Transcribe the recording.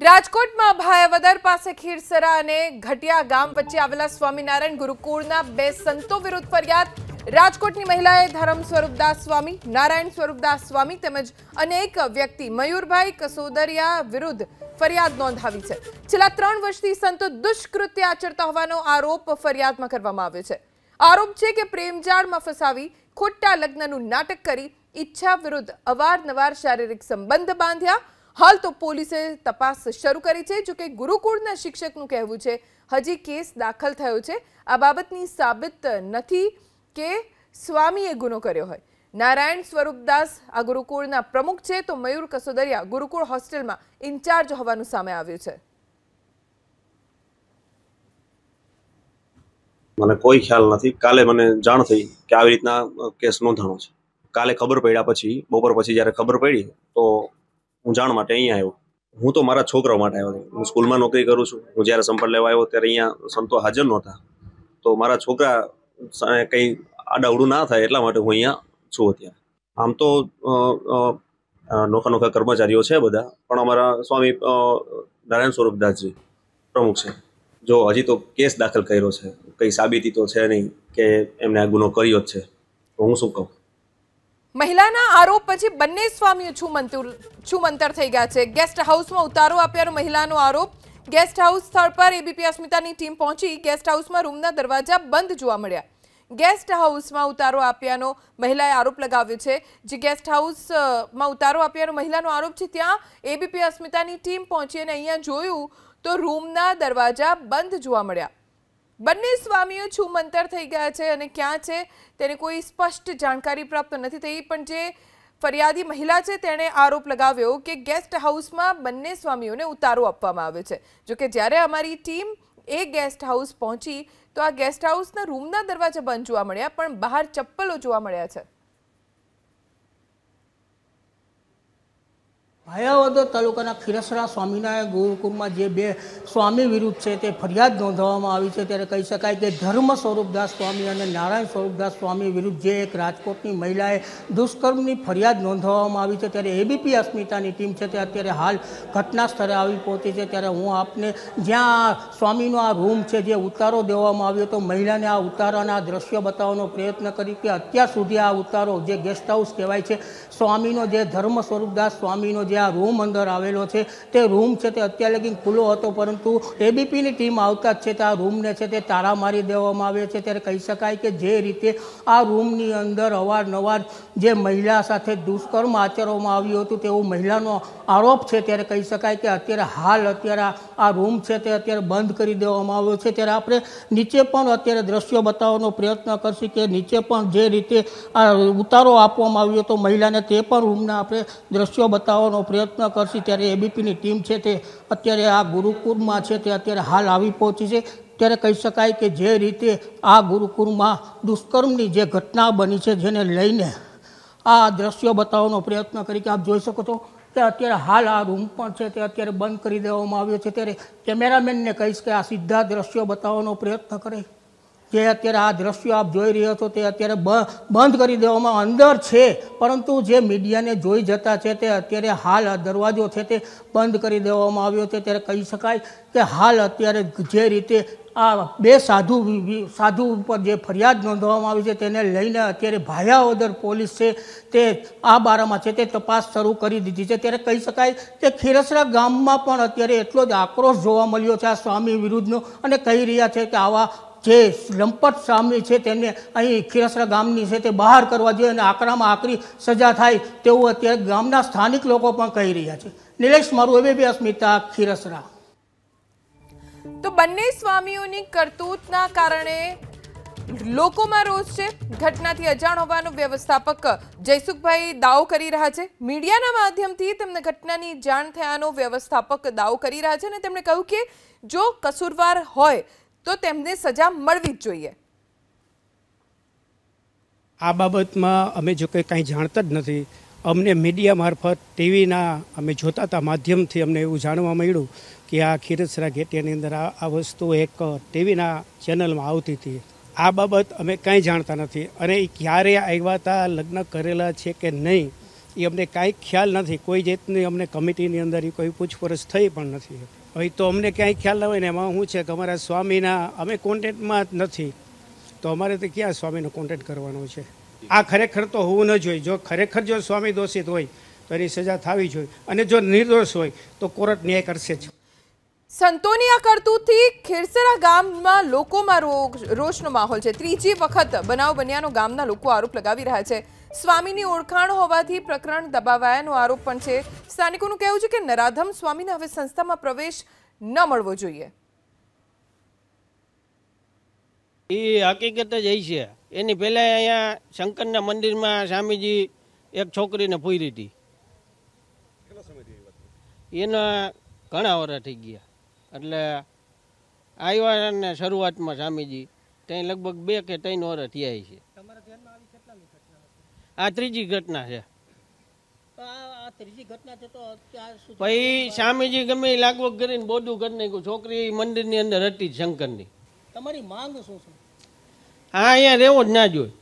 રાજકોટમાં ભાયાવદર પાસે ખીરસરા અને ઘટિયા ગામ વચ્ચે આવેલા સ્વામિનારાયણ ગુરુકુળના બે સંતો વિરુદ્ધ ફરિયાદ। રાજકોટની મહિલાએ ધર્મ સ્વરૂપદાસ સ્વામી, નારાયણ સ્વરૂપદાસ સ્વામી તેમજ અનેક વ્યક્તિ મયુરભાઈ કસોદરિયા વિરુદ્ધ ફરિયાદ નોંધાવી છે। છેલ્લા 3 વર્ષથી સંતો દુષ્કૃત્ય આચરતા હોવાનો આરોપ ફરિયાદમાં કરવામાં આવ્યો છે। આરોપ છે કે પ્રેમજાળમાં ફસાવી ખોટા લગ્નનું નાટક કરી ઈચ્છા વિરુદ્ધ અવારનવાર શારીરિક સંબંધ બાંધ્યા। हाल तो પોલીસે તપાસ શરૂ કરી છે। જો કે ગુરુકુળના શિક્ષકનું કહેવું છે હજી કેસ દાખલ થયો છે। આ બાબતની સાબિત નથી કે સ્વામીએ ગુનો કર્યો હોય। નારાયણ સ્વરૂપદાસ આ ગુરુકુળના પ્રમુખ છે તો મયુર કસોદરિયા ગુરુકુળ હોસ્ટેલમાં ઇન્ચાર્જ હોવાનું સામે આવ્યું છે। મને કોઈ ખ્યાલ નથી। કાલે મને જાણ થઈ કે આવી રીતના કેસ નોંધાણો છે। કાલે ખબર પડ્યા પછી બપોર પછી જ્યારે ખબર પડી તો હું જાણ માટે અહીંયા આવ્યો। હું તો મારા છોકરાઓ માટે આવ્યો હતો। હું સ્કૂલમાં નોકરી કરું છું। હું જ્યારે સંપર્ક લેવા આવ્યો ત્યારે અહીંયા સંતો હાજર નહોતા, તો મારા છોકરા કંઈ આડાવડું ના થાય એટલા માટે હું અહીંયા છું। અત્યારે આમ તો નોખા નોખા કર્મચારીઓ છે બધા, પણ અમારા સ્વામી નારાયણ સ્વરૂપદાસજી પ્રમુખ છે। જો હજી તો કેસ દાખલ કર્યો છે, કંઈ સાબિતી તો છે નહીં કે એમને આ ગુનો કર્યો જ છે, તો હું શું કહું। મહિલાના આરોપ પછી બંને સ્વામીઓ છૂમંતર થઈ ગયા છે। ગેસ્ટ હાઉસમાં ઉતારો આપ્યાનો મહિલાનો આરોપ। ગેસ્ટ હાઉસ સ્થળ પર એબીપી અસ્મિતાની ટીમ પહોંચી ગેસ્ટ હાઉસમાં રૂમના દરવાજા બંધ જોવા મળ્યા। ગેસ્ટ હાઉસમાં ઉતારો આપ્યાનો મહિલાએ આરોપ લગાવ્યો છે। જે ગેસ્ટ હાઉસમાં ઉતારો આપ્યાનો મહિલાનો આરોપ છે ત્યાં એબીપી અસ્મિતાની ટીમ પહોંચી અને અહીંયા જોયું તો રૂમના દરવાજા બંધ જોવા મળ્યા। બંને સ્વામીઓ છૂમંતર થઈ ગયા છે અને ક્યાં છે તેની કોઈ સ્પષ્ટ જાણકારી પ્રાપ્ત નથી થઈ, પણ જે ફરિયાદી મહિલા છે તેણે આરોપ લગાવ્યો કે ગેસ્ટ હાઉસમાં બંને સ્વામીઓને ઉતારો આપવામાં આવ્યો છે। જો કે જ્યારે અમારી ટીમ એ ગેસ્ટ હાઉસ પહોંચી તો આ ગેસ્ટ હાઉસના રૂમના દરવાજા બંધ જોવા મળ્યા, પણ બહાર ચપ્પલો જોવા મળ્યા છે। ભાયાવદર તાલુકાના ખીરસરા સ્વામિનારાયણ ગુરુકુળમાં જે બે સ્વામી વિરુદ્ધ છે તે ફરિયાદ નોંધવામાં આવી છે, ત્યારે કહી શકાય કે ધર્મ સ્વરૂપદાસ સ્વામી અને નારાયણ સ્વરૂપદાસ સ્વામી વિરુદ્ધ જે એક રાજકોટની મહિલાએ દુષ્કર્મની ફરિયાદ નોંધવામાં આવી છે, ત્યારે એબીપી અસ્મિતાની ટીમ છે તે અત્યારે હાલ ઘટના સ્થળે આવી પહોંચી છે। ત્યારે હું આપને જ્યાં સ્વામીનો આ રૂમ છે જે ઉતારો દેવામાં આવ્યો તો મહિલાને આ ઉતારાના દ્રશ્ય બતાવવાનો પ્રયત્ન કરી કે અત્યાર સુધી આ ઉતારો જે ગેસ્ટ હાઉસ કહેવાય છે સ્વામીનો, જે ધર્મ સ્વરૂપદાસ સ્વામીનો જે આ રૂમ અંદર આવેલો છે તે રૂમ છે તે અત્યારે લગી ખુલ્લો હતો, પરંતુ એબીપીની ટીમ આવતા જ છે તે આ રૂમને છે તે તાળા મારી દેવામાં આવે છે। ત્યારે કહી શકાય કે જે રીતે આ રૂમની અંદર અવારનવાર જે મહિલા સાથે દુષ્કર્મ આચરવામાં આવ્યું હતું તેવું મહિલાનો આરોપ છે। ત્યારે કહી શકાય કે અત્યારે આ રૂમ છે તે અત્યારે બંધ કરી દેવામાં આવ્યો છે। ત્યારે આપણે નીચે પણ અત્યારે દ્રશ્યો બતાવવાનો પ્રયત્ન કરશું કે નીચે પણ જે રીતે આ ઉતારો આપવામાં આવ્યો હતો મહિલાને તે પણ રૂમના આપણે દ્રશ્યો બતાવવાનો પ્રયત્ન કરશી। ત્યારે એબીપીની ટીમ છે તે અત્યારે આ ગુરુકુળમાં છે તે અત્યારે હાલ આવી પહોંચી છે। ત્યારે કહી શકાય કે જે રીતે આ ગુરુકુળમાં દુષ્કર્મની જે ઘટના બની છે જેને લઈને આ દ્રશ્યો બતાવવાનો પ્રયત્ન કરી કે આપ જોઈ શકો છો કે અત્યારે હાલ આ રૂમ પણ છે તે અત્યારે બંધ કરી દેવામાં આવ્યો છે। ત્યારે કેમેરામેનને કહીશ કે આ સીધા દ્રશ્યો બતાવવાનો પ્રયત્ન કરે। જે અત્યારે આ દ્રશ્યો આપ જોઈ રહ્યા છો તે અત્યારે બંધ કરી દેવામાં અંદર છે, પરંતુ જે મીડિયાને જોઈ જતા છે તે અત્યારે હાલ દરવાજો છે તે બંધ કરી દેવામાં આવ્યો છે। ત્યારે કહી શકાય કે હાલ અત્યારે જે રીતે આ બે સાધુ ઉપર જે ફરિયાદ નોંધવામાં આવી છે તેને લઈને અત્યારે ભાયાવદર પોલીસ છે તે આ બારામાં છે તે તપાસ શરૂ કરી દીધી છે। ત્યારે કહી શકાય કે ખીરસરા ગામમાં પણ અત્યારે એટલો જ આક્રોશ જોવા મળ્યો છે આ સ્વામી વિરુદ્ધનો, અને કહી રહ્યા છે કે આવા જે લંપટ સ્વામી છે તેને અહીં ખીરસરા ગામની છે તે બહાર કરવા જોઈએ અને આકરામાં આકરી સજા થાય તેવું અત્યારે ગામના સ્થાનિક લોકો પણ કહી રહ્યા છે। નિલેશ મારું એબીપી અસ્મિતા ખીરસરા। તો બંને સ્વામીઓની કરતૂતના કારણે લોકોમાં રોષ છે। ઘટનાથી અજાણ હોવાનો વ્યવસ્થાપક જયસુખભાઈ દાવો કરી રહ્યા છે। મીડિયાના માધ્યમથી તેમને ઘટનાની જાણ થયાનો વ્યવસ્થાપક દાવો કરી રહ્યા છે અને તેમણે કહ્યું કે જો કસૂરવાર હોય તો તેમને સજા મળવી જ જોઈએ। આ બાબતમાં અમે જો કંઈ જાણતા જ નથી। અમને મીડિયા મારફત ટીવીના અમે જોતા હતા માધ્યમથી અમને એવું જાણવા મળ્યું કે આ ખીરસરા ઘેટિયાની અંદર આ વસ્તુ એક ટીવીના ચેનલમાં આવતી હતી। આ બાબત અમે કંઈ જાણતા નથી અને એ ક્યારે આવ્યા હતા, લગ્ન કરેલા છે કે નહીં એ અમને કાંઈ ખ્યાલ નથી. કોઈ જાતની અમને કમિટીની અંદર ઈ કોઈ પૂછપરછ થઈ પણ નથી. હવે તો અમને ક્યાંય ખ્યાલ ન હોય ને એમાં શું છે કે અમારા સ્વામીના અમે કોન્ટેક્ટમાં જ નથી, તો અમારે તો ક્યાં સ્વામીનો કોન્ટેક્ટ કરવાનો છે? આ ખરેખર તો હોવું ન જોઈએ. જો ખરેખર જો સ્વામી દોષિત હોય તો એની સજા થવી જોઈએ, અને જો નિર્દોષ હોય તો કોર્ટ ન્યાય કરશે જ. સંતોની આ કરતૂતથી ખીરસરા ગામમાં લોકોમાં રોષનો માહોલ છે. ત્રીજી વખત બનાવ બન્યાનો ગામના લોકો આરોપ લગાવી રહ્યા છે. સ્વામીની ઓળખાણ હોવાથી પ્રકરણ દબાવાયાનો આરોપ પણ છે. સ્થાનિકોનું કહેવું છે કે નરાધમ સ્વામીને હવે સંસ્થામાં પ્રવેશ ન મળવો જોઈએ. એ હકીકત જ એ છે. એની પહેલા અહીંયા શંકરના મંદિરમાં સ્વામીજી એક છોકરીને પૂરી હતી. એના ઘણા વર્ષ થઈ ગયા. એટલે આવ્યા ને શરૂઆતમાં સ્વામીજી ત્યાં લગભગ 2 કે 3 વર્ષ થયા છે. આ ત્રીજી ઘટના છે. પછી સ્વામીજી ગમે લાગવગ કરીને બોધું કરી નાખ્યું. છોકરી મંદિરની અંદર હતી શંકરની. તમારી માંગ શું છે? હા, અહીંયા રહેવો જ ના જોઈએ.